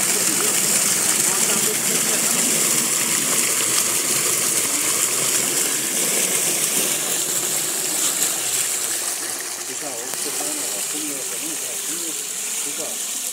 さ、俺とこのがこんなやつにさ、こんな